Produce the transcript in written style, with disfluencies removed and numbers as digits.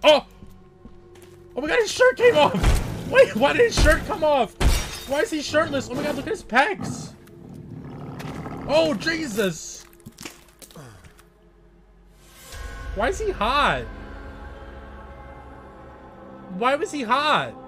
Oh! Oh my god, his shirt came off! Wait, why did his shirt come off? Why is he shirtless? Oh my god, look at his pecs! Oh, Jesus! Why is he hot? Why was he hot?